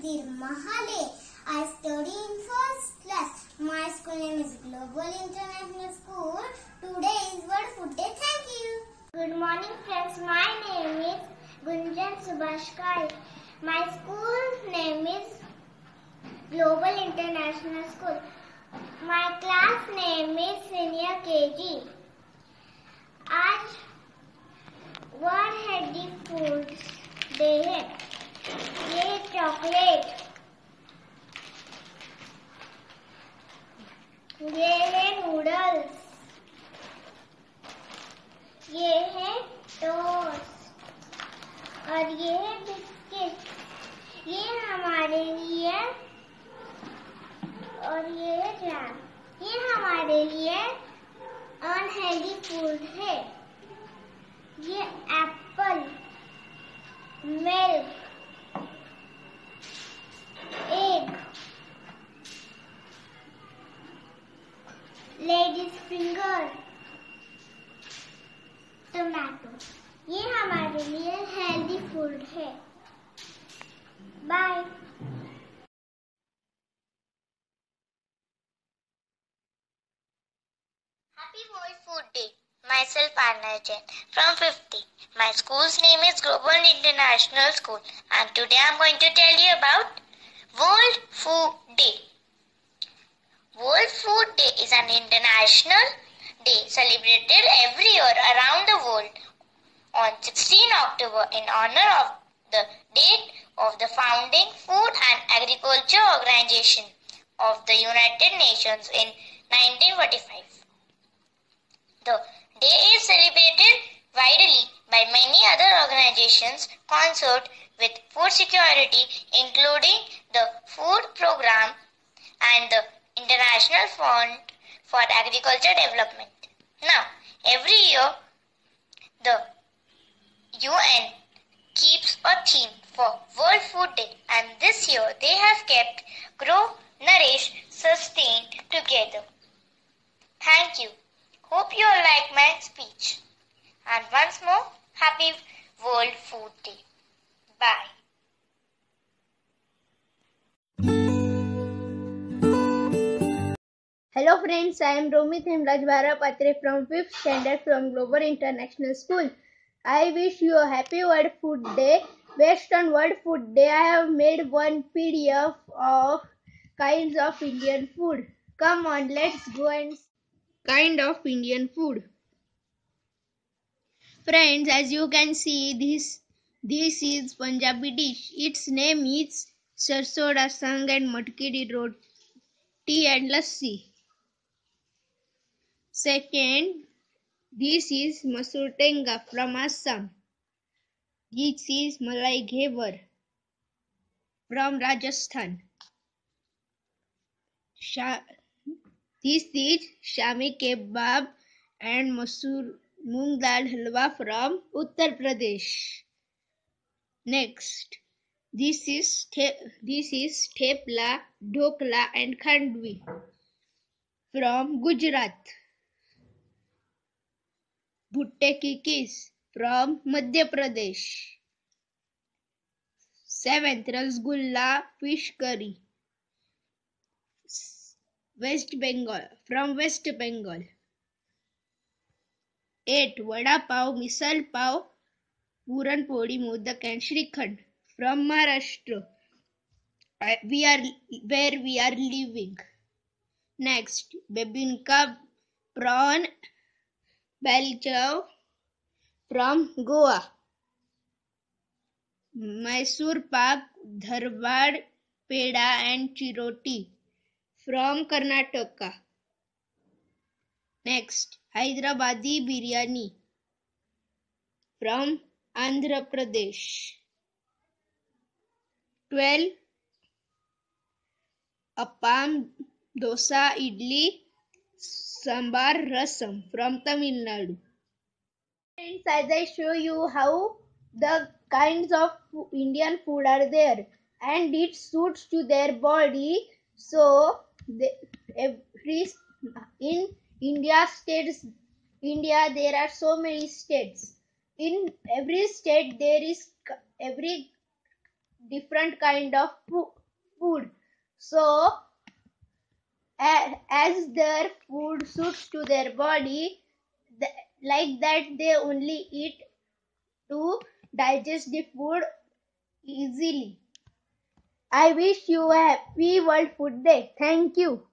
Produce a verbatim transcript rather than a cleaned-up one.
Tir Mahale. I study in first class. My school name is Global International School. Today is World Food Day. Thank you. Good morning, friends. My name is Gunjan Subhashkai. My school name is Global International School. My class name is Senior K G. आज world healthy foods day है। ये chocolate, ये है noodles, ये है toast और ये है बिस्किट। ये हमारे लिए और ये है जैम। ये हमारे लिए अनहेल्दी फूड है। ये apple, milk, egg, ladies finger, tomato, ये हमारे लिए हेल्दी फूड है। Bye. Happy World Food Day. Myself Anna Jain from fifty. My school's name is Global International School and today I am going to tell you about World Food Day. World Food Day is an international day celebrated every year around the world on sixteenth October in honor of the date of the founding Food and Agriculture Organization of the United Nations in nineteen forty-five. The day is celebrated widely by many other organizations concerned with food security, including the Food Program and the International Fund for Agriculture Development. Now, every year, the U N keeps a theme for World Food Day, and this year they have kept Grow, Nourish, Sustain together. Thank you. Hope you all like my speech. And once more, Happy World Food Day. Bye. Hello friends, I am Romit Hemraj Bharapatre from fifth standard from Global International School. I wish you a happy World Food Day. Based on World Food Day, I have made one P D F of kinds of Indian food. Come on, let's go and kind of Indian food. Friends, as you can see, this this is Punjabi dish. Its name is sarson da sang and matki di roti and lassi. Second, this is Masur Tenga from Assam. This is Malai Ghevar from Rajasthan. Sha This is Shami Kebab and Masoor Moong Dal Halwa from Uttar Pradesh. Next, this is this is Thepla, Dhokla and Khandvi from Gujarat. Bhutte ki Kis from Madhya Pradesh. Seventh, Rasgulla fish curry. West Bengal from West Bengal. Eight, Vada Pav, Misal Pav, Puran Podi, Modak and Shrikhand from Maharashtra, we are where we are living. Next, Bebinka prawn balchav from Goa. Mysore Pak, Dharwad Peda and Chiroti from Karnataka. Next, Hyderabadi biryani from Andhra Pradesh. twelve, Appam, Dosa, Idli, Sambar, Rasam from Tamil Nadu. Friends, as I show you how the kinds of Indian food are there and it suits to their body, so they, every in India states India there are so many states. In every state there is every different kind of food. So, a- as their food suits to their body, th- like that they only eat to digest the food easily. I wish you a happy World Food Day. Thank you.